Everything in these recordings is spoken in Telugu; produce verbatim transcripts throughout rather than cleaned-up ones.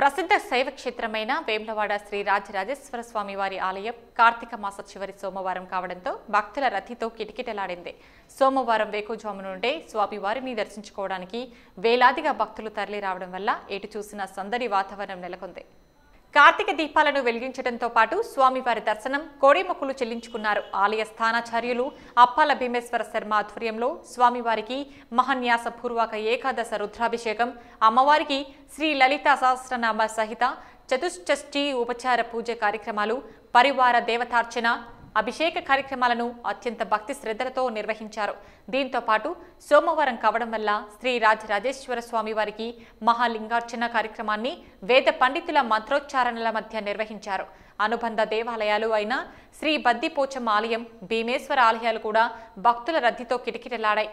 ప్రసిద్ధ శైవ క్షేత్రమైన వేములవాడ శ్రీ రాజరాజేశ్వర స్వామి వారి ఆలయం కార్తీక మాస చివరి సోమవారం కావడంతో భక్తుల రద్దీతో కిటకిటలాడింది. సోమవారం వేకువజాము నుండే స్వామివారిని దర్శించుకోవడానికి వేలాదిగా భక్తులు తరలి రావడం వల్ల ఎటు చూసిన సందడి వాతావరణం నెలకొంది. కార్తీక దీపాలను వెలిగించడంతో పాటు స్వామివారి దర్శనం, కోడిమొక్కులు చెల్లించుకున్నారు. ఆలయ స్థానాచార్యులు అప్పాల భీమేశ్వర శర్మ ఆధ్వర్యంలో స్వామివారికి మహాన్యాసపూర్వక ఏకాదశ రుద్రాభిషేకం, అమ్మవారికి శ్రీ లలితా సహస్రనామ సహిత చతుష్షష్ఠి ఉపచార పూజ కార్యక్రమాలు, పరివార దేవతార్చన, అభిషేక కార్యక్రమాలను అత్యంత భక్తి శ్రద్ధలతో నిర్వహించారు. దీంతో పాటు సోమవారం కావడం వల్ల శ్రీ రాజరాజేశ్వర స్వామి వారికి మహాలింగార్చన కార్యక్రమాన్ని వేద పండితుల మంత్రోచ్చారణల మధ్య నిర్వహించారు. అనుబంధ దేవాలయాలు అయిన శ్రీ బద్దిపోచమ్మ ఆలయం, భీమేశ్వర ఆలయాలు కూడా భక్తుల రద్దీతో కిటకిటలాడాయి.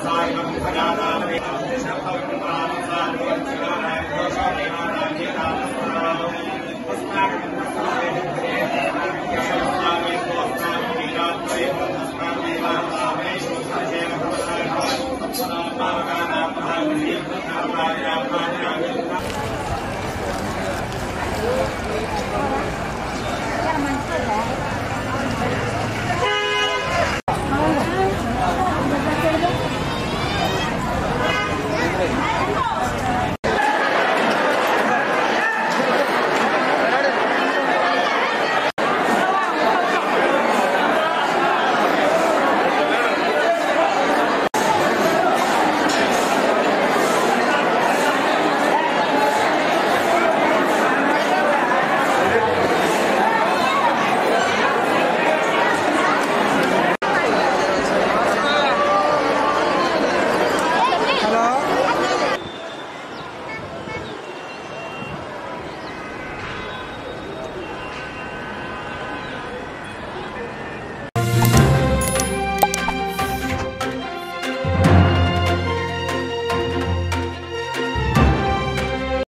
Saya